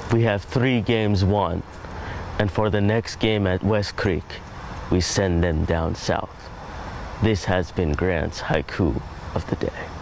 we have 3 games won. And for the next game at West Creek, we send them down south. This has been Grant's Haiku of the Day.